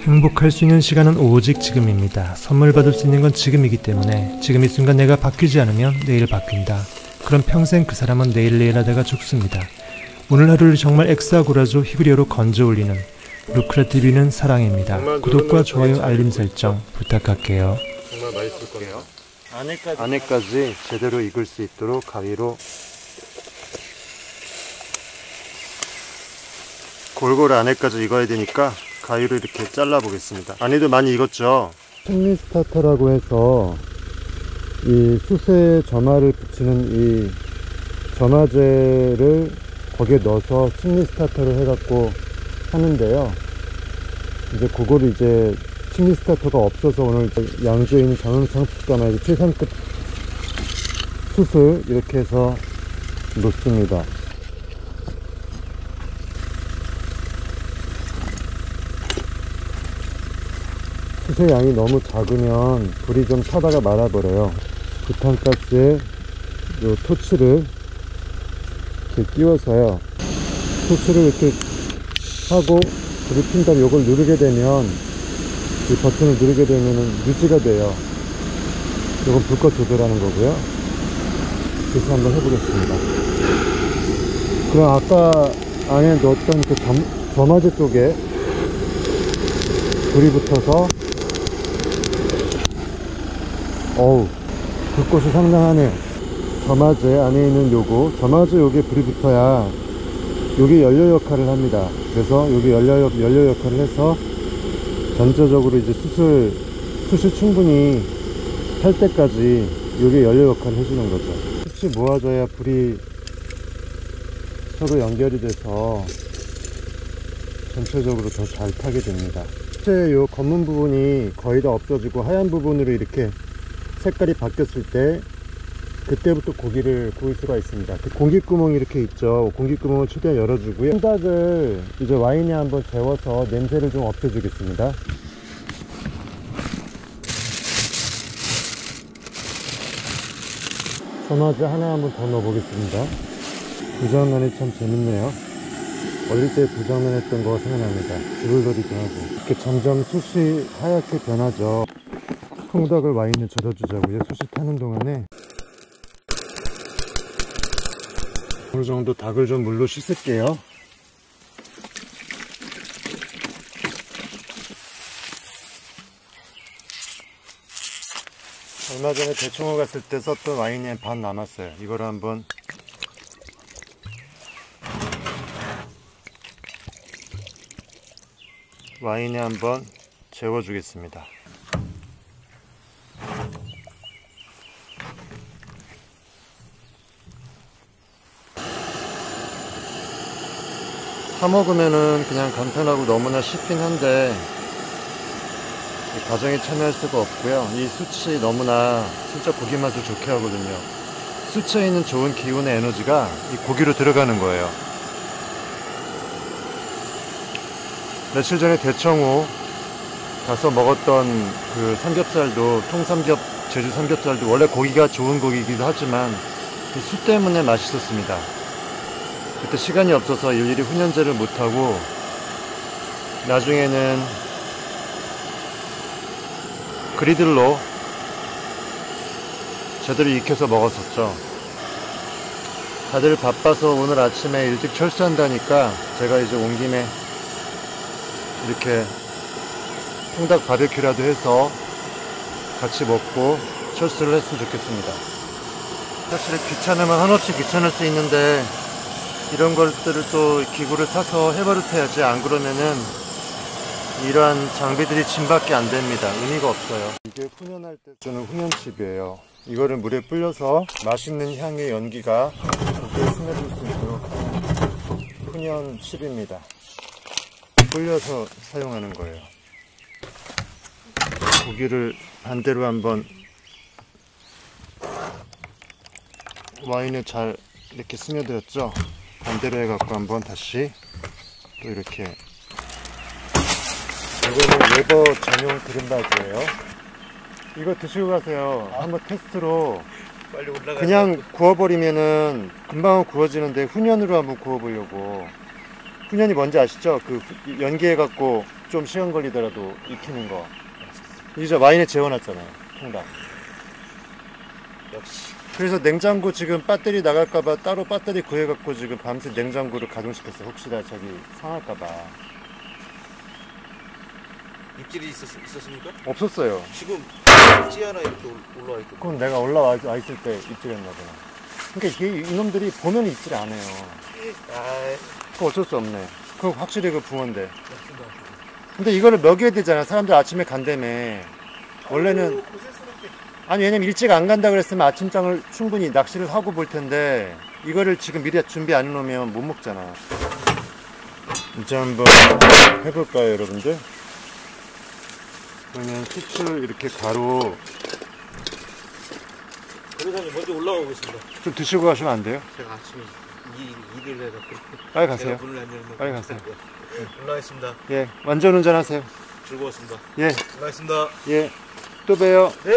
행복할 수 있는 시간은 오직 지금입니다. 선물 받을 수 있는 건 지금이기 때문에 지금 이 순간 내가 바뀌지 않으면 내일 바뀐다. 그럼 평생 그 사람은 내일 하다가 죽습니다. 오늘 하루를 정말 엑스아고라조 히브리어로 건져 올리는 루크라TV는 사랑입니다. 구독과 좋아요 알림 설정 부탁할게요. 정말 맛있을 거예요. 안에까지 제대로 익을 수 있도록 가위로 골고루 안에까지 익어야 되니까 가위로 이렇게 잘라 보겠습니다. 안에도 많이 익었죠. 칭리 스타터라고 해서 이 숯에 점화를 붙이는 이 점화제를 거기에 넣어서 칭리 스타터를 해갖고 하는데요. 이제 그거를 이제 칭리 스타터가 없어서 오늘 양주에 있는 장흥창축가마에서 최상급 숯을 이렇게 해서 놓습니다. 숯의 양이 너무 작으면 불이 좀 타다가 말아버려요. 부탄가스에 요 토치를 이렇게 끼워서요. 토치를 이렇게 하고 불을 핀 다음에 요걸 누르게 되면 이 버튼을 누르게 되면은 유지가 돼요. 요건 불꽃 조절하는 거고요. 그래서 한번 해보겠습니다. 그럼 아까 안에 넣었던 그 점화제 쪽에 불이 붙어서 어우 불꽃이 상당하네요. 점화제 안에 있는 점화제 요게 불이 붙어야 요게 연료 역할을 합니다. 그래서 요게 연료 역할을 해서 전체적으로 이제 숯이 충분히 탈 때까지 요게 연료 역할을 해주는 거죠. 숯이 모아져야 불이 서로 연결이 돼서 전체적으로 더 잘 타게 됩니다. 요 검은 부분이 거의 다 없어지고 하얀 부분으로 이렇게 색깔이 바뀌었을 때 그때부터 고기를 구울 수가 있습니다. 공기구멍이 이렇게 있죠. 공기구멍을 최대한 열어주고요. 통닭을 이제 와인에 한번 재워서 냄새를 좀 없애주겠습니다. 점화제 하나 한번 더 넣어보겠습니다. 부장난이 참 재밌네요. 어릴 때 부장난 했던 거 생각납니다. 주물놀이도 하고. 이렇게 점점 숯이 하얗게 변하죠. 통닭을 와인에 절여주자고요. 숯이 타는 동안에 어느 정도 닭을 좀 물로 씻을게요. 얼마 전에 대청호 갔을 때 썼던 와인에 반 남았어요. 이거를 한번 와인에 한번 재워주겠습니다. 사 먹으면은 그냥 간편하고 너무나 쉽긴 한데 이 과정에 참여할 수가 없고요. 이 숯이 너무나 진짜 고기 맛을 좋게 하거든요. 숯에 있는 좋은 기운의 에너지가 이 고기로 들어가는 거예요. 며칠 전에 대청호 가서 먹었던 그 삼겹살도 통삼겹 제주 삼겹살도 원래 고기가 좋은 고기이기도 하지만 이 숯 때문에 맛있었습니다. 그때 시간이 없어서 일일이 훈연제를 못하고 나중에는 그리들로 제대로 익혀서 먹었었죠. 다들 바빠서 오늘 아침에 일찍 철수한다니까 제가 이제 온 김에 이렇게 통닭 바베큐라도 해서 같이 먹고 철수를 했으면 좋겠습니다. 사실 귀찮으면 한없이 귀찮을 수 있는데 이런 것들을 또 기구를 사서 해버릇해야지. 안 그러면은 이러한 장비들이 짐밖에 안 됩니다. 의미가 없어요. 이게 훈연할 때 쓰는 훈연칩이에요. 이거를 물에 불려서 맛있는 향의 연기가 고기에 스며들 수 있도록 하는 훈연칩입니다. 불려서 사용하는 거예요. 고기를 반대로 한번 와인에 잘 이렇게 스며들었죠. 반대로 해갖고 한번 다시 또 이렇게. 이거는 웨버 전용 기름바지예요. 이거 드시고 가세요. 한번 테스트로. 빨리 올라가서 그냥 구워버리면은 금방 구워지는데 훈연으로 한번 구워보려고. 훈연이 뭔지 아시죠? 그 연기해갖고 좀 시간 걸리더라도 익히는 거. 이제 와인에 재워놨잖아요. 통닭. 역시. 그래서 냉장고 지금 배터리 나갈까봐 따로 배터리 구해갖고 지금 밤새 냉장고를 가동시켰어요. 혹시나 저기 상할까봐. 입질이 있었습니까? 없었어요. 지금 찌 하나 이렇게 올라와 있고. 그건 내가 올라와 있을 때 입질했나 보나. 그러니까 이놈들이 보면 입질 안 해요. 아, 그거 어쩔 수 없네. 그거 확실히 그 붕어인데. 근데 이거를 먹여야 되잖아. 사람들 아침에 간다며. 원래는 아니 왜냐면 일찍 안 간다 그랬으면 아침장을 충분히 낚시를 하고 볼 텐데 이거를 지금 미리 준비 안 해놓으면 못 먹잖아. 이제 한번 해볼까요, 여러분들? 그러면 수출 이렇게 가로 그러자니 먼저 올라오고 있습니다. 좀 드시고 가시면 안 돼요? 제가 아침에 일을 해갖고. 빨리 가세요. 문을 안 열면 빨리 가세요. 올라가겠습니다. 예, 완전 운전하세요. 즐거웠습니다. 예, 올라가겠습니다. 예, 또 봬요. 네.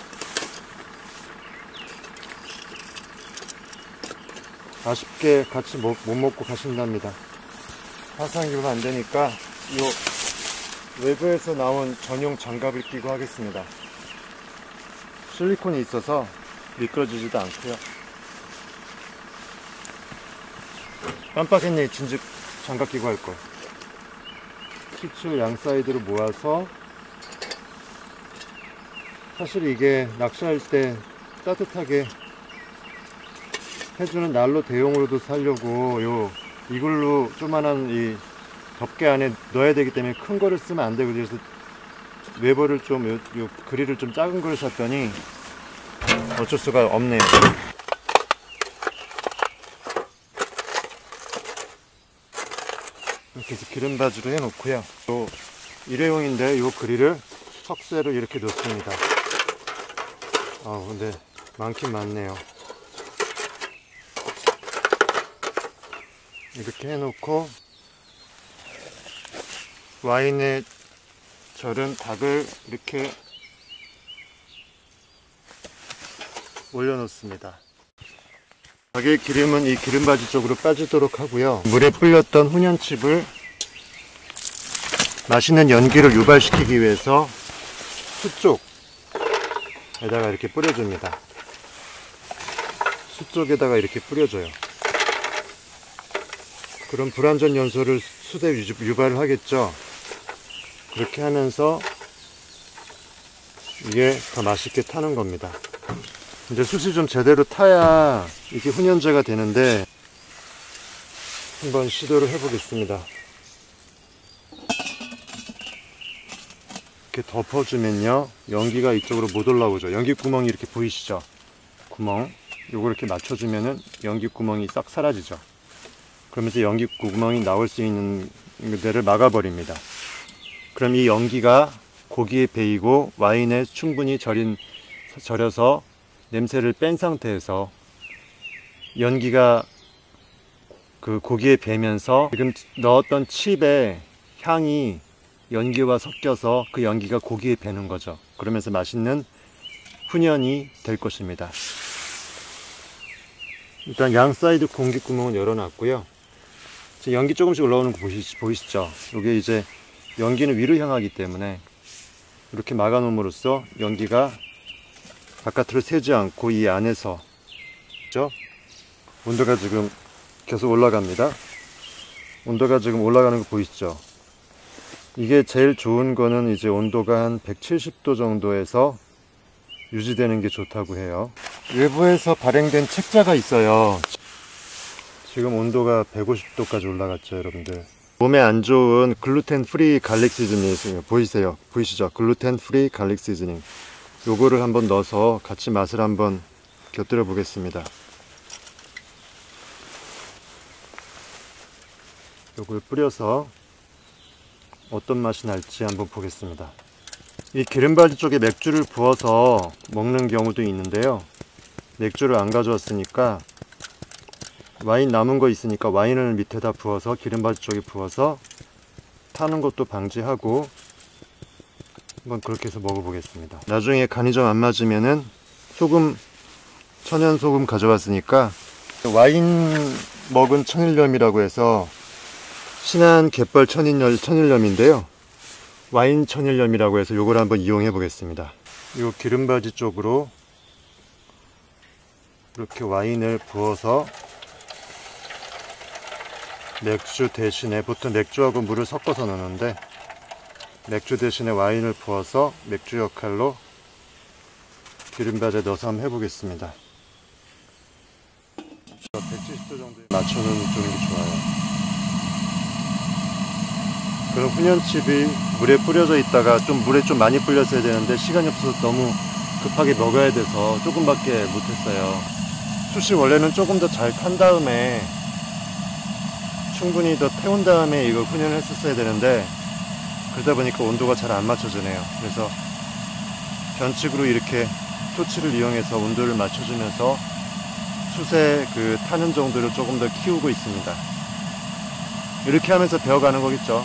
아쉽게 같이 못 먹고 가신답니다. 화상 입으면 안 되니까 요 외부에서 나온 전용 장갑을 끼고 하겠습니다. 실리콘이 있어서 미끄러지지도 않고요. 깜빡했네. 진즉 장갑 끼고 할걸. 수출 양 사이드로 모아서 사실 이게 낚시할 때 따뜻하게 해주는 난로 대용으로도 살려고 이걸로 조만한 이 덮개 안에 넣어야 되기 때문에 큰 거를 쓰면 안 되고, 그래서 웨버를 좀 요 그릴을 좀 작은 걸 샀더니 어쩔 수가 없네요. 이렇게 해서 기름 바지로 해 놓고요. 또 일회용인데 요 그릴을 석쇠로 이렇게 놓습니다. 근데 많긴 많네요. 이렇게 해놓고 와인에 절은 닭을 이렇게 올려놓습니다. 닭의 기름은 이 기름바지 쪽으로 빠지도록 하고요. 물에 불렸던 훈연칩을 맛있는 연기를 유발시키기 위해서 수 쪽에다가 이렇게 뿌려줍니다. 수 쪽에다가 이렇게 뿌려줘요. 그럼 불완전 연소를 수대 유발을 하겠죠. 그렇게 하면서 이게 더 맛있게 타는 겁니다. 이제 숯이 좀 제대로 타야 이게 훈연제가 되는데 한번 시도를 해보겠습니다. 이렇게 덮어주면요, 연기가 이쪽으로 못 올라오죠. 연기 구멍이 이렇게 보이시죠? 구멍, 요거 이렇게 맞춰주면은 연기 구멍이 싹 사라지죠. 그러면서 연기 구멍이 나올 수 있는 데를 막아버립니다. 그럼 이 연기가 고기에 배이고 와인에 충분히 절여서 냄새를 뺀 상태에서 연기가 그 고기에 배면서 지금 넣었던 칩의 향이 연기와 섞여서 그 연기가 고기에 배는 거죠. 그러면서 맛있는 훈연이 될 것입니다. 일단 양 사이드 공기 구멍은 열어놨고요. 지금 연기 조금씩 올라오는 거 보이시죠? 이게 이제 연기는 위로 향하기 때문에 이렇게 막아놓음으로써 연기가 바깥으로 새지 않고 이 안에서, 그죠? 온도가 지금 계속 올라갑니다. 온도가 지금 올라가는 거 보이시죠? 이게 제일 좋은 거는 이제 온도가 한 170도 정도에서 유지되는 게 좋다고 해요. 외부에서 발행된 책자가 있어요. 지금 온도가 150도까지 올라갔죠, 여러분들. 몸에 안 좋은 글루텐 프리 갈릭 시즈닝 있어요. 보이시죠? 글루텐 프리 갈릭 시즈닝. 요거를 한번 넣어서 같이 맛을 한번 곁들여 보겠습니다. 요걸 뿌려서 어떤 맛이 날지 한번 보겠습니다. 이 기름바지 쪽에 맥주를 부어서 먹는 경우도 있는데요. 맥주를 안 가져왔으니까 와인 남은 거 있으니까 와인을 밑에다 부어서 기름바지 쪽에 부어서 타는 것도 방지하고 한번 그렇게 해서 먹어보겠습니다. 나중에 간이 좀 안 맞으면은 소금, 천연 소금 가져왔으니까 와인 먹은 천일염이라고 해서 신한 갯벌 천일염인데요. 와인 천일염이라고 해서 요걸 한번 이용해 보겠습니다. 요 기름바지 쪽으로 이렇게 와인을 부어서 맥주 대신에, 보통 맥주하고 물을 섞어서 넣는데 맥주 대신에 와인을 부어서 맥주 역할로 기름바지에 넣어서 한번 해보겠습니다. 170도 정도에 맞춰주는 게 좋아요. 그럼 훈연칩이 물에 뿌려져 있다가 물에 좀 많이 불렸어야 되는데 시간이 없어서 너무 급하게 먹어야 돼서 조금밖에 못했어요. 숯이 원래는 조금 더 잘 탄 다음에 충분히 더 태운 다음에 이거 훈연을 했었어야 되는데 그러다 보니까 온도가 잘 안 맞춰지네요. 그래서 변칙으로 이렇게 토치를 이용해서 온도를 맞춰주면서 숯의 그 타는 정도를 조금 더 키우고 있습니다. 이렇게 하면서 배워가는 거겠죠.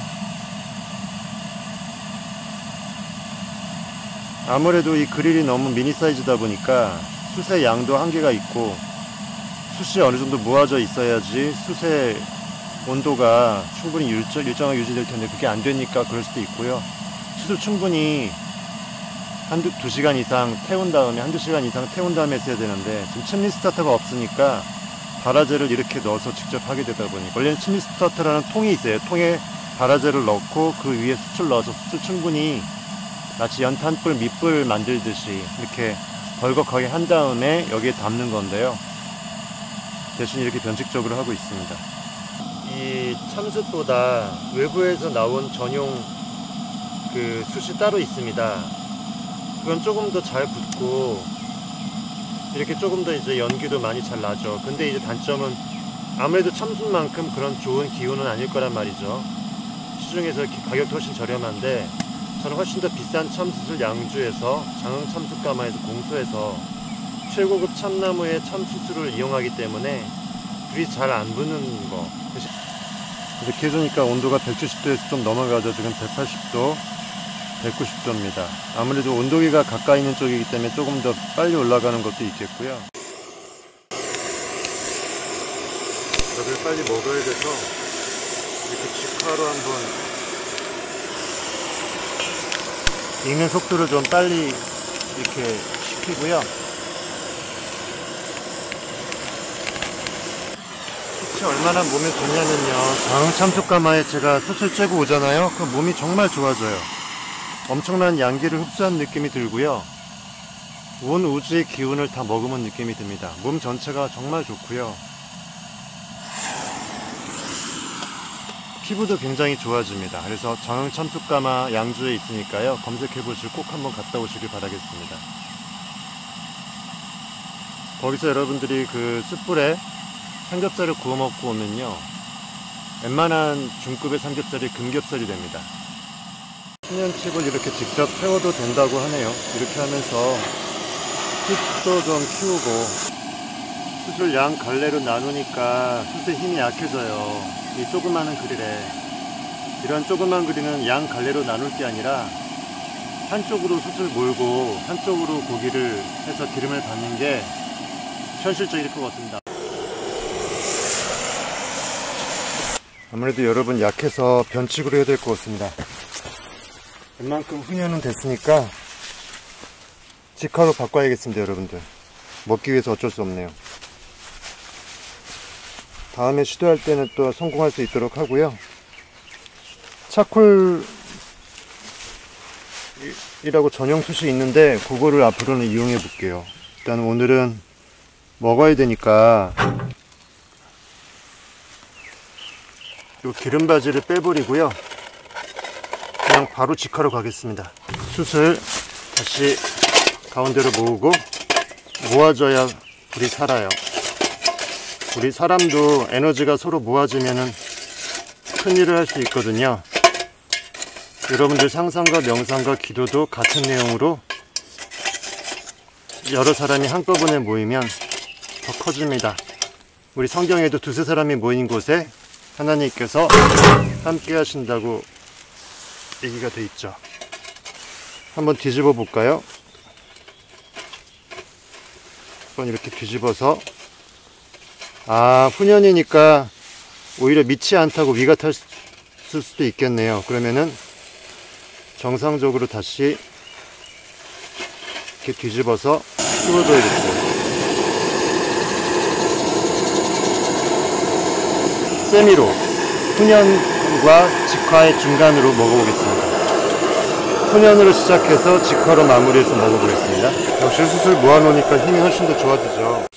아무래도 이 그릴이 너무 미니 사이즈다 보니까 숯의 양도 한계가 있고 숯이 어느 정도 모아져 있어야지 숯의 온도가 충분히 일정하게 유지될 텐데 그게 안 되니까 그럴 수도 있고요. 숯을 충분히 한두 시간 이상 태운 다음에 했어야 되는데 지금 침리 스타터가 없으니까 발화제를 이렇게 넣어서 직접 하게 되다 보니, 원래는 침리 스타터라는 통이 있어요. 통에 발화제를 넣고 그 위에 숯을 넣어서 숯을 충분히 마치 연탄불, 밑불 만들듯이 이렇게 벌겋하게 한 다음에 여기에 담는 건데요. 대신 이렇게 변칙적으로 하고 있습니다. 이 참숯보다 외부에서 나온 전용 그 숯이 따로 있습니다. 그건 조금 더 잘 붙고 이렇게 조금 더 이제 연기도 많이 잘 나죠. 근데 이제 단점은 아무래도 참숯만큼 그런 좋은 기후는 아닐 거란 말이죠. 시중에서 가격도 훨씬 저렴한데 저는 훨씬 더 비싼 참숯을 양주에서 장흥 참숯가마에서 공수해서 최고급 참나무의 참숯을 이용하기 때문에 불이 잘 안 붙는 거. 이렇게 해주니까 온도가 170도에서 좀 넘어가죠. 지금 180도, 190도입니다. 아무래도 온도계가 가까이 있는 쪽이기 때문에 조금 더 빨리 올라가는 것도 있겠고요. 밥을 빨리 먹어야 돼서 이렇게 직화로 한번 익는 속도를 좀 빨리 이렇게 시키고요. 숯이 얼마나 몸에 좋냐면요, 장흥 참숯가마에 제가 숯을 쬐고 오잖아요. 그럼 몸이 정말 좋아져요. 엄청난 양기를 흡수한 느낌이 들고요. 온 우주의 기운을 다 머금은 느낌이 듭니다. 몸 전체가 정말 좋고요. 피부도 굉장히 좋아집니다. 그래서 장흥 참숯가마 양주에 있으니까요. 검색해보시고 꼭 한번 갔다 오시길 바라겠습니다. 거기서 여러분들이 그 숯불에 삼겹살을 구워 먹고 오면요, 웬만한 중급의 삼겹살이 금겹살이 됩니다. 훈연칩을 이렇게 직접 태워도 된다고 하네요. 이렇게 하면서 숯도 좀 키우고, 숯을 양 갈래로 나누니까 숯의 힘이 약해져요. 이 조그마한 그릴에. 이런 조그만 그릴은 양 갈래로 나눌 게 아니라 한쪽으로 숯을 몰고 한쪽으로 고기를 해서 기름을 받는 게 현실적일 것 같습니다. 아무래도 여러분 약해서 변칙으로 해야 될 것 같습니다. 웬만큼 훈연은 됐으니까 직화로 바꿔야겠습니다. 여러분들, 먹기 위해서 어쩔 수 없네요. 다음에 시도할 때는 또 성공할 수 있도록 하고요. 차콜이라고 전용 숯이 있는데 그거를 앞으로는 이용해 볼게요. 일단 오늘은 먹어야 되니까 요 기름바지를 빼버리고요. 그냥 바로 직화로 가겠습니다. 숯을 다시 가운데로 모으고, 모아져야 불이 살아요. 우리 사람도 에너지가 서로 모아지면은 큰일을 할 수 있거든요. 여러분들 상상과 명상과 기도도 같은 내용으로 여러 사람이 한꺼번에 모이면 더 커집니다. 우리 성경에도 두세 사람이 모인 곳에 하나님께서 함께 하신다고 얘기가 돼 있죠. 한번 뒤집어 볼까요? 한번 이렇게 뒤집어서, 훈연이니까 오히려 믿지 않다고 위가 탈 수도 있겠네요. 그러면은 정상적으로 다시 이렇게 뒤집어서 씌워줘야겠어요. 세미로 훈연과 직화의 중간으로 먹어보겠습니다. 훈연으로 시작해서 직화로 마무리해서 먹어보겠습니다. 역시 수술 모아놓으니까 힘이 훨씬 더 좋아지죠.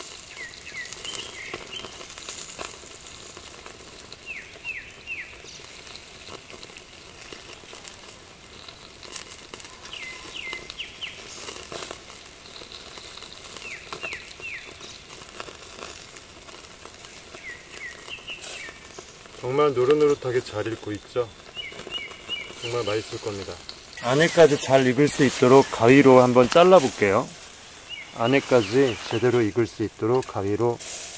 정말 노릇노릇하게 잘 익고 있죠? 정말 맛있을 겁니다. 안에까지 잘 익을 수 있도록 가위로 한번 잘라 볼게요. 안에까지 제대로 익을 수 있도록 가위로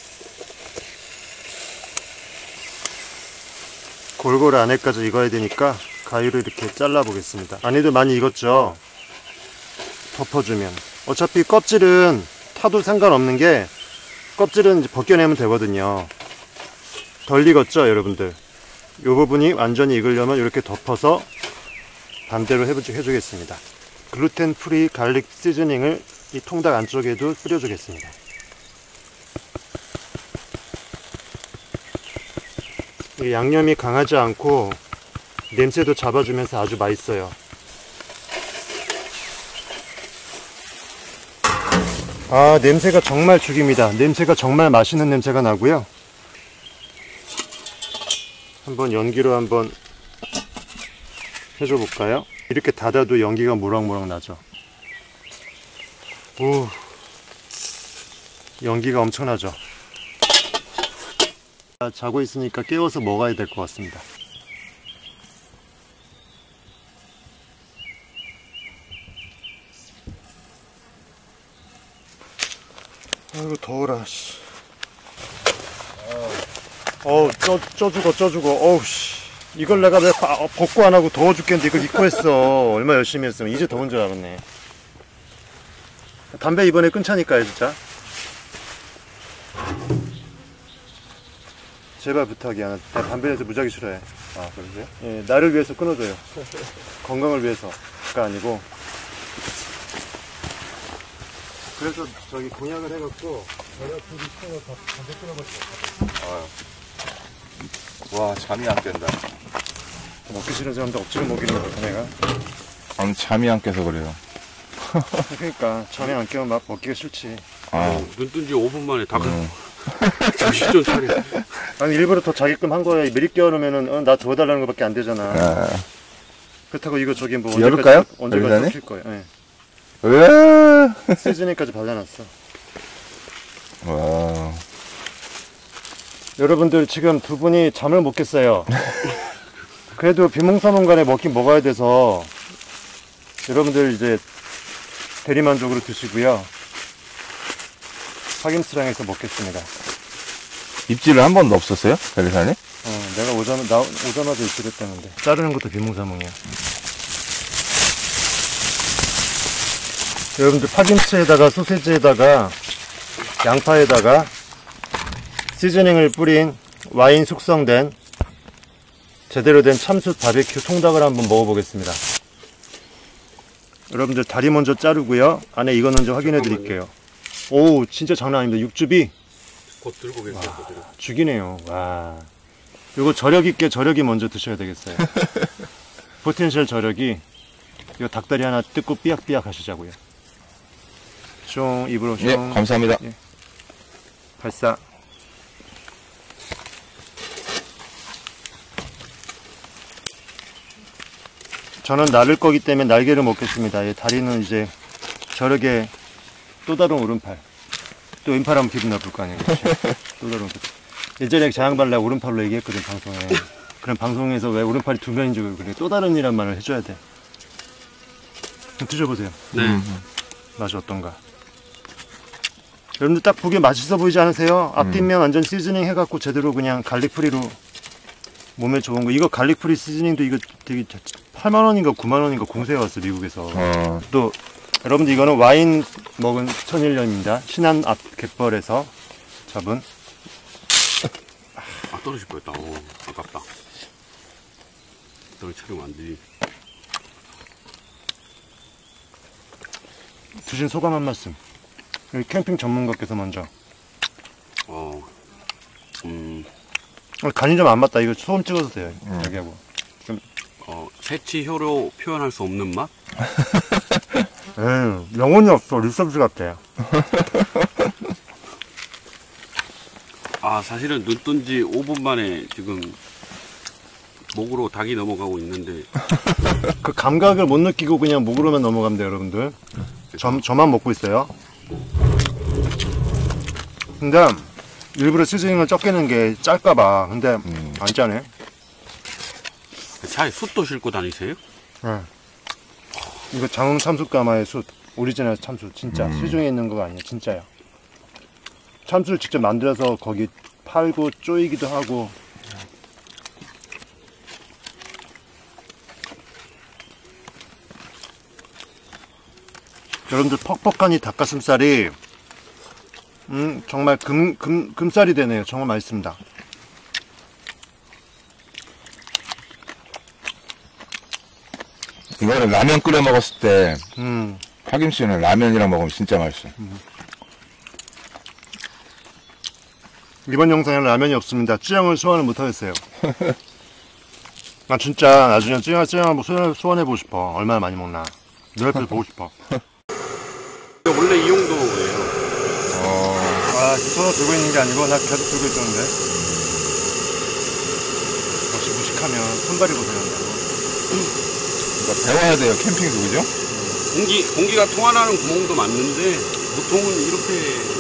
골고루 안에까지 익어야 되니까 가위로 이렇게 잘라 보겠습니다. 안에도 많이 익었죠? 덮어주면 어차피 껍질은 타도 상관없는 게 껍질은 이제 벗겨내면 되거든요. 덜 익었죠 여러분들? 이 부분이 완전히 익으려면 이렇게 덮어서 반대로 해주겠습니다. 글루텐 프리 갈릭 시즈닝을 이 통닭 안쪽에도 뿌려주겠습니다. 이 양념이 강하지 않고 냄새도 잡아주면서 아주 맛있어요. 아, 냄새가 정말 죽입니다. 냄새가 정말 맛있는 냄새가 나고요. 한번 연기로 한번 해줘 볼까요? 이렇게 닫아도 연기가 모락모락 나죠. 오, 연기가 엄청나죠. 자고 있으니까 깨워서 먹어야 될 것 같습니다. 아이고 더워라. 쪄 죽어. 어우, 씨. 이걸 내가 왜 벗고 안 하고 더워 죽겠는데 이걸 입고 했어. 얼마 열심히 했으면. 이제 더운 줄 알았네. 담배 이번에 끊자니까요, 진짜. 제발 부탁이야. 나 담배 내서 무지하게 싫어해. 아, 그러세요? 예, 나를 위해서 끊어줘요. 건강을 위해서가 아니고. 그래서 저기 공약을 해갖고 내가 둘이 끊어 담배 끊어버렸어. 와, 잠이 안 깬다. 먹기 싫은 사람도 억지로 먹이는 거거든 내가. 아니, 잠이 안 깨서 그래요. 그러니까 잠이 안 깨면 막 먹기가 싫지. 눈 뜬 지 5분 만에 다 정신 좀 차려. 아니 일부러 더 자기끔 한 거야. 미리 깨워놓으면은 나 도와달라는 거밖에 안 되잖아. 그렇다고 이거 저기 뭐 열을까요? 언제까지 킬 거예요. 네. 왜? 시즈닝까지 발라놨어. 와. 여러분들 지금 두 분이 잠을 못 깼어요. 그래도 비몽사몽간에 먹긴 먹어야 돼서 여러분들 이제 대리만족으로 드시고요. 파김치랑 해서 먹겠습니다. 입질을 한 번도 없었어요? 대리사님? 내가 오자마자 입질했다는데 자르는 것도 비몽사몽이야. 여러분들 파김치에다가 소세지에다가 양파에다가 시즈닝을 뿌린 와인 숙성된 제대로 된 참숯 바베큐 통닭을 한번 먹어보겠습니다. 여러분들 다리 먼저 자르고요. 안에 익었는지 확인해 드릴게요. 오, 진짜 장난 아닙니다. 육즙이 곧 들고 계세요. 죽이네요. 와, 이거 저력 있게 저력이 먼저 드셔야 되겠어요. 포텐셜 저력이. 이거 닭다리 하나 뜯고 삐약삐약 하시자고요. 숑, 입으로 숑. 예, 감사합니다. 예. 발사. 저는 나를 거기 때문에 날개를 먹겠습니다. 예, 다리는 이제 저력의 또 다른 오른팔. 또 왼팔하면 기분 나쁠 거 아니에요. 그렇죠? 또 다른 오른팔. 예전에 자양발라 오른팔로 얘기했거든, 방송에. 그럼 방송에서 왜 오른팔이 두 면인 줄 그래. 또 다른 이란 말을 해줘야 돼. 드셔보세요. 네. 맛이 어떤가. 여러분들 딱 보기에 맛있어 보이지 않으세요? 앞뒷면 완전 시즈닝 해갖고 제대로 그냥 갈릭 프리로 몸에 좋은 거. 이거 갈릭 프리 시즈닝도 이거 되게 8만원인가 9만원인가 공세해 왔어, 미국에서. 또 여러분들 이거는 와인 먹은 천일염입니다. 신안 앞 갯벌에서 잡은. 떨어질 뻔했다. 오, 아깝다. 떨어뜨리면 안 돼. 드신 소감 한 말씀. 여기 캠핑 전문가께서 먼저. 간이 좀 안 맞다. 이거 소금 찍어도 돼요. 여기하고. 새치 효로 표현할 수 없는 맛? 영혼이 없어. 리서비스 같아. 사실은 눈 뜬 지 5분 만에 지금 목으로 닭이 넘어가고 있는데 그 감각을 못 느끼고 그냥 목으로만 넘어가면 돼요, 여러분들. 저만 먹고 있어요. 근데 일부러 시즈닝을 적게 넣은 게 짤까봐. 근데 안 짜네. 차에 숯도 싣고 다니세요? 네. 이거 장흥 참숯가마의 숯. 오리지널 참숯. 진짜. 시중에 있는 거가 아니야. 진짜야. 참숯을 직접 만들어서 거기 팔고 쪼이기도 하고. 여러분들 퍽퍽한 이 닭가슴살이 정말 금살이 되네요. 정말 맛있습니다. 이거는 라면 끓여 먹었을 때 파김치는 라면이랑 먹으면 진짜 맛있어. 이번 영상에는 라면이 없습니다. 찌양을 소환을 못하겠어요. 나 진짜 나중에 찌양 한번 소환해보고 싶어. 얼마나 많이 먹나. 너 옆에서 보고 싶어. 원래 이 정도예요. 손을 들고 있는 게 아니고 나 계속 들고 있었는데. 역시 무식하면 손발이 고생한다고. 그러니까 배워야 돼요. 캠핑도, 그죠? 공기가 통하는 구멍도 맞는데 보통은 이렇게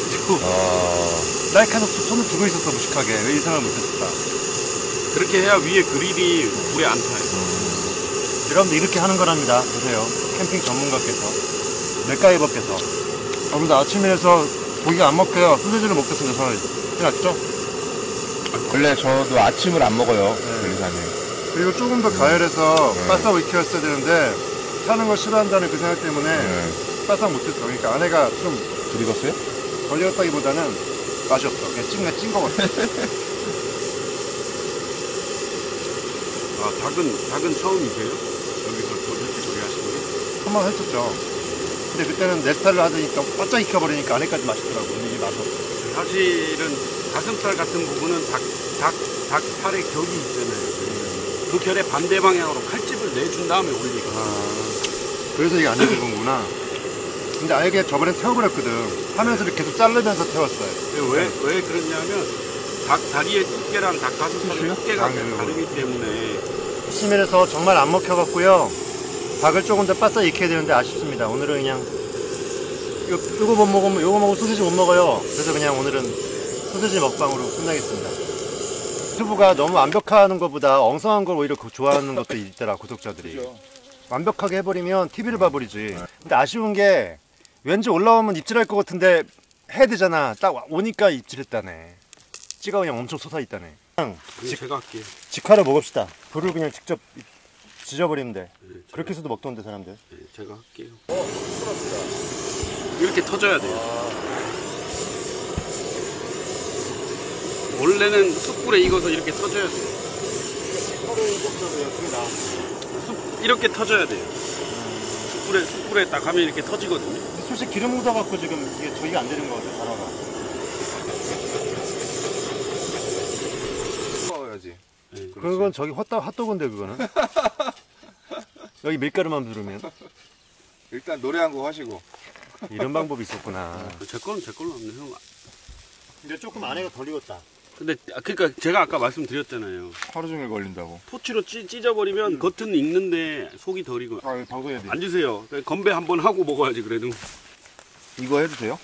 나 계속 손을 들고 있었어. 무식하게. 왜 이 생각을 못했을까. 그렇게 해야 위에 그릴이 불에 안 타요. 여러분들 이렇게 하는 거랍니다. 보세요. 캠핑 전문가께서, 맥가이버께서. 여러분들 아침에서 고기가 안 먹혀요. 소세지를 먹겠습니다. 저는 해놨죠? 원래 저도 아침을 안 먹어요. 변리사님. 그리고 조금 더 가열해서 바싹 익혔어야 되는데 타는 걸 싫어한다는 그 생각 때문에 바싹 못했어. 그러니까 아내가 좀 덜 익었어요? 덜 익었다기보다는 맛이 없어. 그냥 찐거 같아. 닭은 처음이세요? 여기서 이렇게 조리하시는 게? 한 번 했었죠. 근데 그때는 내 스타일로 하니까 바짝 익혀버리니까 안에까지 맛있더라고. 근데 이게 맛이 없어. 사실은 가슴살 같은 부분은 닭살의 격이 있잖아요. 그 결의 반대 방향으로 칼집을 내준 다음에 올리고. 그래서 이게 안 익은구나. 근데 아예 그냥 저번에 태워버렸거든. 하면서 계속 자르면서 태웠어요. 왜 그러냐면 닭 다리의 두께랑 닭 가슴살의 두께가 다르기 때문에. 시민에서 정말 안 먹혀갖고요. 닭을 조금 더 바싹 익혀야 되는데 아쉽습니다. 오늘은 그냥 이거 못 먹으면 이거 먹으면 소시지 못 먹어요. 그래서 그냥 오늘은 소시지 먹방으로 끝나겠습니다. 유튜브가 너무 완벽한 것보다 엉성한 걸 오히려 좋아하는 것도 있더라. 구독자들이. 그렇죠. 완벽하게 해버리면 TV를 봐버리지. 근데 아쉬운 게 왠지 올라오면 입질할 것 같은데 해야 되잖아. 딱 오니까 입질했다네. 찌가 그냥 엄청 솟아있다네. 그냥 제가 할게요. 직화로 먹읍시다. 불을 그냥 직접 지져버리면 돼. 그렇게 해서도 먹던데 사람들. 네, 제가 할게요. 이렇게 터져야 돼요. 원래는 숯불에 익어서 이렇게 터져야 돼요. 이렇게 터져야 돼요. 숯불에 딱 하면 이렇게 터지거든요. 솔직히 기름 묻어갖고 지금 이게 조이가 안 되는 거 같아. 바로가. 먹어야지. 네, 그건 저기 핫도그인데 그거는. 여기 밀가루만 두르면. 일단 노래 한 곡 하시고. 이런 방법이 있었구나. 제 걸로 하면 형. 근데 조금 안에가 덜 익었다. 근데 그러니까 제가 아까 말씀드렸잖아요. 하루 종일 걸린다고. 토치로 찢어버리면 겉은 익는데 속이 덜 익어. 방송해야 돼. 앉으세요. 건배 한번 하고 먹어야지 그래도. 이거 해도 돼요?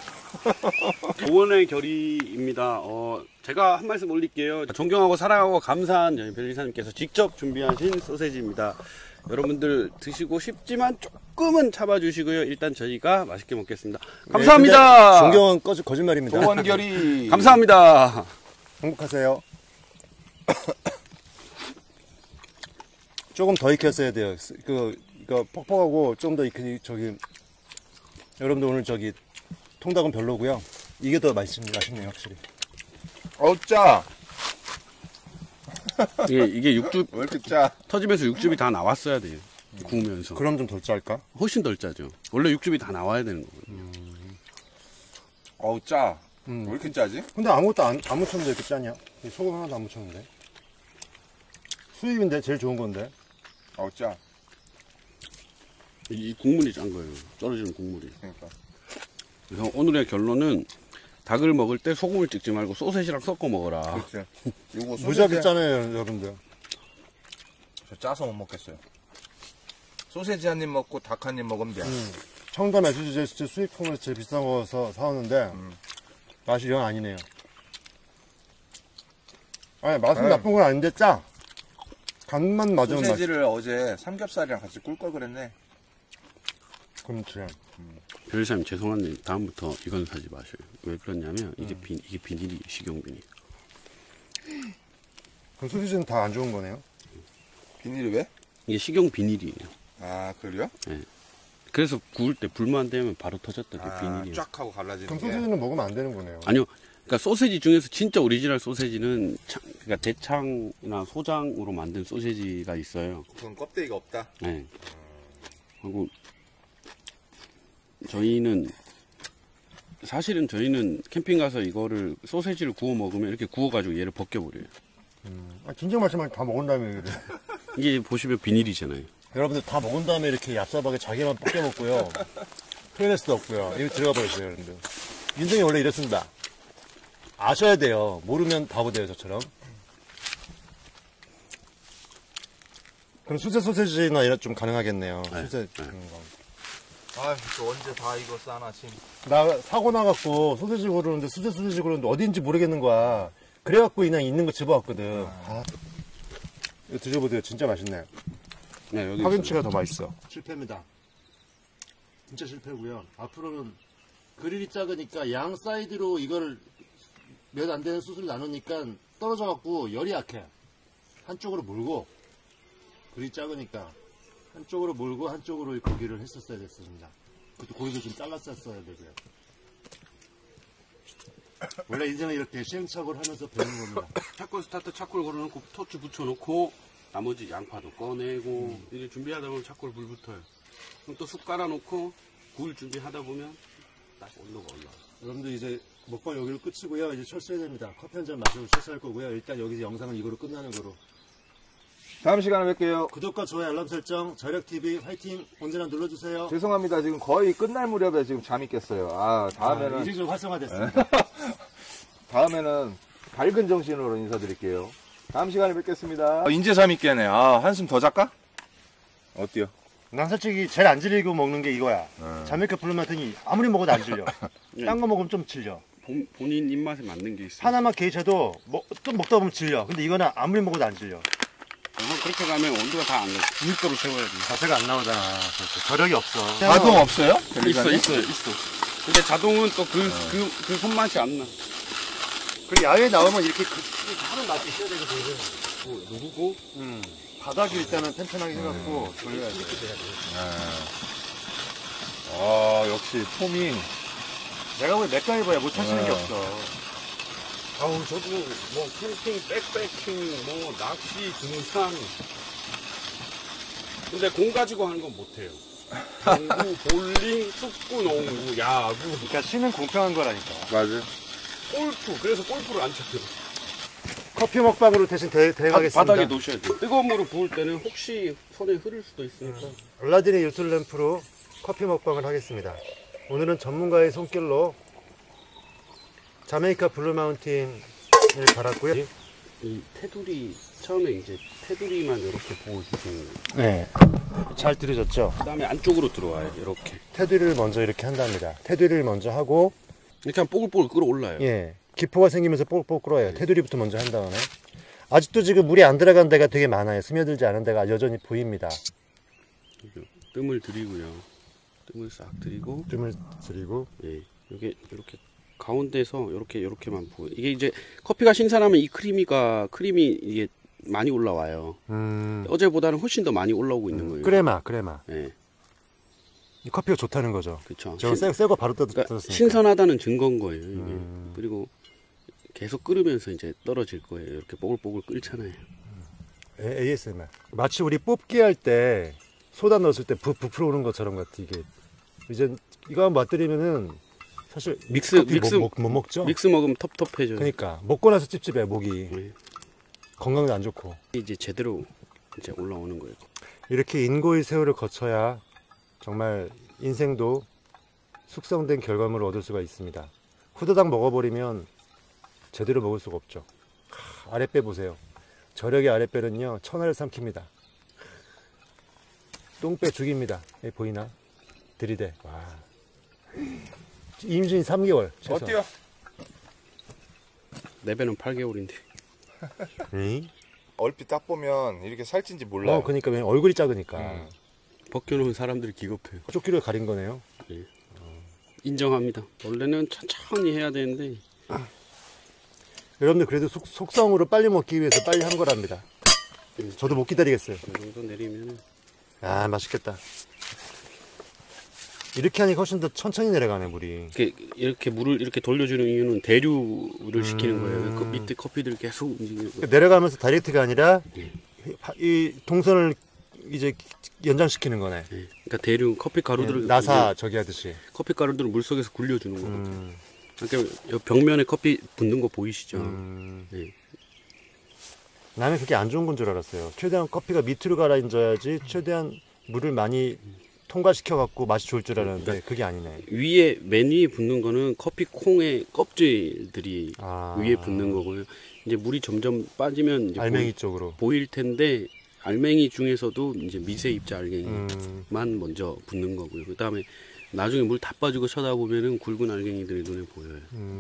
조언의 결의입니다. 제가 한 말씀 올릴게요. 존경하고 사랑하고 감사한 저희 변리사님께서 직접 준비하신 소세지입니다. 여러분들 드시고 싶지만 조금은 참아주시고요. 일단 저희가 맛있게 먹겠습니다. 감사합니다. 네, 존경은 거짓말입니다. 조원결이. 감사합니다. 행복하세요. 조금 더 익혔어야 돼요. 이거 퍽퍽하고 좀 더 저기 여러분들 오늘 저기 통닭은 별로고요. 이게 더 맛있네요, 확실히. 짜. 이게 육즙 왜 이렇게 짜? 터지면서 육즙이 다 나왔어야 돼요. 구우면서. 그럼 좀 덜 짤까? 훨씬 덜 짜죠. 원래 육즙이 다 나와야 되는 거거든요. 어우 짜. 왜 이렇게 짜지? 근데 아무것도 안 묻혔는데 이렇게 짜냐? 이 소금 하나도 안 묻혔는데. 수입인데 제일 좋은 건데. 어우 짜. 이 국물이 짠 거예요. 떨어지는 국물이. 그러니까. 그래서 오늘의 결론은 닭을 먹을 때 소금을 찍지 말고 소세지랑 섞어 먹어라. 그렇지. 이거 무지하게 짜네요, 여러분들. 저 짜서 못 먹겠어요. 소세지 한 입 먹고 닭 한 입 먹으면 돼. 청담 SG제스트 수입품을 제일 비싼 거서 사왔는데 맛이 영 아니네요. 아니 맛은 에이. 나쁜 건 아닌데 짜. 간만 맞으면 맛. 소세지를 어제 삼겹살이랑 같이 꿀 걸 그랬네. 그렇지. 별사님 죄송한데 다음부터 이건 사지 마셔요. 왜 그러냐면 이게 비닐이 식용 비닐. 그럼 소시지는 다 안 좋은 거네요. 비닐이 왜? 이게 식용 비닐이에요. 아 그래요? 그래서 구울 때 불만 되면 바로 터졌던 게 아, 비닐이에요. 쫙 하고 갈라지는 그럼 게. 소시지는 먹으면 안 되는 거네요. 아니요. 그러니까 소세지 중에서 진짜 오리지널 소세지는 그러니까 대창이나 소장으로 만든 소세지가 있어요. 그건 껍데기가 없다. 네. 그리고 사실은 저희는 캠핑 가서 이거를 소세지를 구워 먹으면 이렇게 구워가지고 얘를 벗겨버려요. 진정 말씀하면 다 먹은 다음에 그래. 이게 보시면 비닐이잖아요. 여러분들 다 먹은 다음에 이렇게 얍삽하게 자기만 볶여 먹고요. 표현할 수도 없고요. 이거 들어가 버렸어요, 여러분들. 인생이 원래 이렇습니다. 아셔야 돼요. 모르면 바보 돼요, 저처럼. 그럼 수제 소세지나 이런 좀 가능하겠네요. 수제 그런 거. 아, 또 언제 다 이거 싸나 지금. 나 사고 나갖고 소세지 고르는데 수제 소세지 고르는데 어딘지 모르겠는 거야. 그래갖고 그냥 있는 거 집어왔거든. 이거 드셔보세요. 진짜 맛있네. 네, 여기 파김치가 더 맛있어. 실패입니다. 진짜 실패고요. 앞으로는 그릴이 작으니까 양 사이드로 이걸 몇 안 되는 숯을 나누니까 떨어져갖고 열이 약해. 한쪽으로 몰고 그릴이 작으니까 한쪽으로 몰고 한쪽으로 고기를 했었어야 됐습니다. 그것도 고기도 좀 잘랐었어야 되고요. 원래 인생은 이렇게 시행착오를 하면서 배우는 겁니다. 차콜 스타트 차콜 걸어놓고 토치 붙여놓고 나머지 양파도 꺼내고 이제 준비하다 보면 차콜 불 붙어요. 그럼 또 쑥 깔아놓고 구울 준비하다 보면 딱 온도가 올라와요. 여러분들 이제 먹방 여기로 끝이고요. 이제 철수해야 됩니다. 커피 한 잔 마시고 철수할 거고요. 일단 여기서 영상은 이거로 끝나는 거로. 다음 시간에 뵐게요. 구독과 좋아요, 알람 설정, 저력TV 화이팅 언제나 눌러주세요. 죄송합니다. 지금 거의 끝날 무렵에 지금 잠이 깼어요. 아, 다음에는. 이제 좀 활성화됐습니다. 다음에는 밝은 정신으로 인사드릴게요. 다음 시간에 뵙겠습니다. 인제 잠이 깨네. 아, 한숨 더 잘까? 어때요? 난 솔직히 제일 안 질리고 먹는 게 이거야. 자메이카 블루마운틴이 아무리 먹어도 안 질려. 딴 거 먹으면 좀 질려. 본인 입맛에 맞는 게 있어요. 파나마 게이차도 좀 먹다 보면 질려. 근데 이거는 아무리 먹어도 안 질려. 그렇게 가면 온도가 다 안 나. 90도로 세워야 돼. 자세가 안 나오잖아. 저력이 없어. 자동 없어요? 있어. 근데 자동은 또 그 손맛이 안 나. 그리고 야외에 나오면 이렇게 하는 맛이 있어야 되거든. 누르고 바닥이 일단은 튼튼하게 해갖고 돌려야 돼. 아, 역시 폼이. 내가 왜 맥가이버야 못 찾는 게 없어. 아우 저도 뭐 캠핑, 백패킹, 뭐 낚시, 등산. 근데 공 가지고 하는 건 못해요. 농구, 볼링, 축구, 농구, 야구, 그러니까 신은 공평한 거라니까. 맞아요. 골프. 그래서 골프를 안 쳐요. 커피 먹방으로 대신 대가겠습니다. 바닥에 놓으셔야 돼요. 뜨거운 물을 부을 때는 혹시 손에 흐를 수도 있으니까. 알라딘의 요술 램프로 커피 먹방을 하겠습니다. 오늘은 전문가의 손길로 자메이카 블루마운틴을 갈았고요. 이 테두리 처음에 이제 테두리만 이렇게 부어주시는 거예요. 네, 잘 들으셨죠? 그다음에 안쪽으로 들어와요. 이렇게. 테두리를 먼저 이렇게 한답니다. 테두리를 먼저 하고 이렇게 하면 뽀글뽀글 끓어올라요. 예, 기포가 생기면서 뽀글뽀글 끓어요. 테두리부터 먼저 한 다음에 아직도 지금 물이 안 들어간 데가 되게 많아요. 스며들지 않은 데가 여전히 보입니다. 뜸을 들이고요. 뜸을 싹 들이고. 뜸을 들이고 예, 이게 이렇게 가운데서 이렇게만 부어. 이게 이제 커피가 신선하면 이 크림이 이게 많이 올라와요. 어제보다는 훨씬 더 많이 올라오고 있는 거예요. 크레마. 예, 이 커피가 좋다는 거죠. 그렇죠. 저 새거 바로 뜯었으니까. 그러니까 신선하다는 증거인 거예요. 이게. 그리고 계속 끓으면서 이제 떨어질 거예요. 이렇게 뽀글뽀글 끓잖아요. ASMR. 마치 우리 뽑기 할 때 소다 넣었을 때 부풀어 오는 것처럼 같아 이게. 이제 이거 한번 맛들이면은 사실 믹스 못 먹죠? 믹스 먹으면 텁텁해져요. 그러니까 먹고 나서 찝찝해 목이. 네. 건강도 안 좋고. 이제 제대로 이제 올라오는 거예요. 이렇게 인고의 세월을 거쳐야 정말 인생도 숙성된 결과물을 얻을 수가 있습니다. 후다닥 먹어버리면 제대로 먹을 수가 없죠. 아랫배 보세요. 저력의 아랫배는요 천하를 삼킵니다. 똥배 죽입니다. 여기 보이나? 들이대. 와. 임신 3개월. 최소. 어때요? 내 배는 8개월인데. 응? 얼핏 딱 보면 이렇게 살찐지 몰라요. 그러니까 왜 얼굴이 작으니까. 벗겨놓은 사람들이 기겁해요. 쪽기를 가린 거네요. 인정합니다. 원래는 천천히 해야 되는데 여러분들 그래도 속성으로 빨리 먹기 위해서 빨리 한 거랍니다. 저도 못 기다리겠어요. 이 정도 내리면은 아 맛있겠다. 이렇게 하니까 훨씬 더 천천히 내려가네 물이. 이렇게 물을 이렇게 돌려주는 이유는 대류를 시키는 거예요. 그 밑에 커피들 계속 움직이는 거예요. 내려가면서 다이렉트가 아니라 이 동선을 이제 연장시키는 거네. 그러니까 대류 커피 가루들을 나사 저기 하듯이. 커피 가루들을 물 속에서 굴려주는 거거든요. 그러니까 이 벽면에 커피 붓는 거 보이시죠? 네. 나는 그게 안 좋은 건 줄 알았어요. 최대한 커피가 밑으로 가라앉아야지 최대한 물을 많이 통과시켜 갖고 맛이 좋을 줄 알았는데 그게 아니네. 위에 맨 위에 붓는 거는 커피 콩의 껍질들이 위에 붓는 거고요. 이제 물이 점점 빠지면 이제 알맹이 쪽으로 보일 텐데 알맹이 중에서도 이제 미세 입자 알갱이만 먼저 붓는 거고요. 그 다음에 나중에 물 다 빠지고 쳐다보면은 굵은 알갱이들이 눈에 보여요.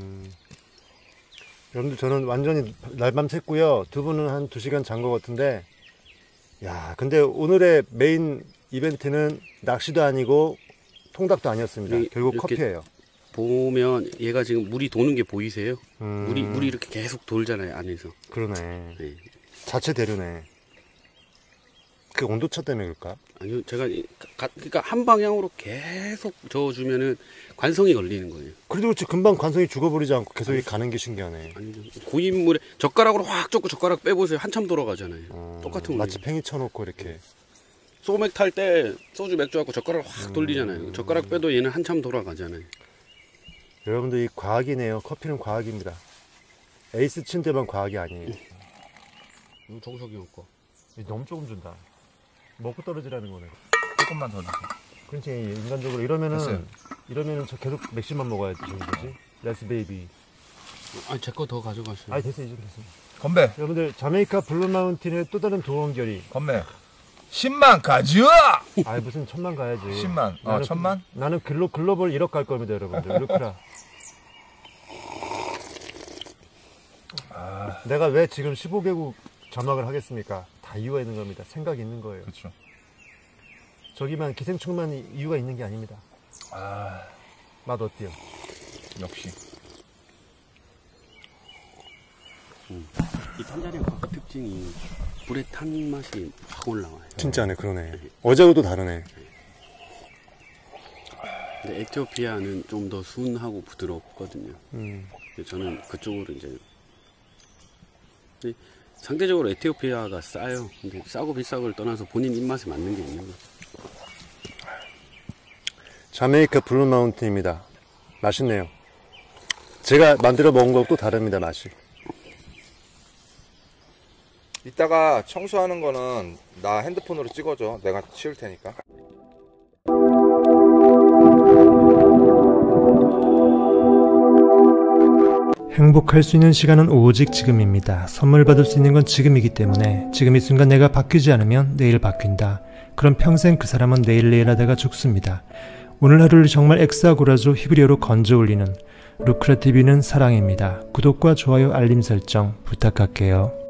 여러분들 저는 완전히 날밤 샜고요. 두 분은 한 2시간 잔 것 같은데 야 근데 오늘의 메인 이벤트는 낚시도 아니고 통닭도 아니었습니다. 결국 커피예요. 보면 얘가 지금 물이 도는 게 보이세요? 물이 이렇게 계속 돌잖아요 안에서. 그러네. 네. 자체 대류네. 그 온도차 때문에 그럴까? 아니요, 제가 그러니까 한 방향으로 계속 저어주면은 관성이 걸리는 거예요. 그래도 그렇지 금방 관성이 죽어버리지 않고 계속 가는 게 신기하네. 아니죠. 고인 물에 젓가락으로 확 젓고 젓가락 빼보세요. 한참 돌아가잖아요. 똑같은 마치 팽이 쳐놓고 이렇게. 소맥 탈 때 소주 맥주 갖고 젓가락을 확 돌리잖아요. 젓가락 빼도 얘는 한참 돌아가잖아요. 여러분들 이 과학이네요. 커피는 과학입니다. 에이스 친 데만 과학이 아니에요. 정석이 형 거. 너무 조금 준다. 먹고 떨어지라는 거네. 조금만 더 주세요. 그렇지 인간적으로 이러면은 저 계속 맥심만 먹어야 되는 거지. 레스 베이비. 아니 제 거 더 가져가세요. 아니 됐어 이제 됐어. 건배. 여러분들 자메이카 블루 마운틴의 또 다른 도원결이. 건배. 10만 가져! 아 무슨 1000만 가야지. 10만. 1000만? 나는 글로벌 1억 갈 겁니다 여러분들. 이렇게라. 내가 왜 지금 15개국 자막을 하겠습니까? 다 이유가 있는 겁니다. 생각이 있는 거예요. 그렇죠. 저기만 기생충만 이유가 있는 게 아닙니다. 맛 어때요? 역시. 이 탄자니아 커피 특징이 불에 탄 맛이 확 올라와요. 진짜네 그러네. 어제하고도 다르네. 근데 에티오피아는 좀 더 순하고 부드럽거든요. 저는 그쪽으로 이제 근데 상대적으로 에티오피아가 싸요. 근데 싸고 비싸고를 떠나서 본인 입맛에 맞는 게 있는 거죠. 자메이카 블루 마운틴입니다. 맛있네요. 제가 만들어 먹은 것도 다릅니다 맛이. 이따가 청소하는 거는 나 핸드폰으로 찍어줘. 내가 치울 테니까. 행복할 수 있는 시간은 오직 지금입니다. 선물 받을 수 있는 건 지금이기 때문에 지금 이 순간 내가 바뀌지 않으면 내일 바뀐다. 그럼 평생 그 사람은 내일 하다가 죽습니다. 오늘 하루를 정말 엑스아고라조 히브리어로 건져 올리는 루크라TV는 사랑입니다. 구독과 좋아요 알림 설정 부탁할게요.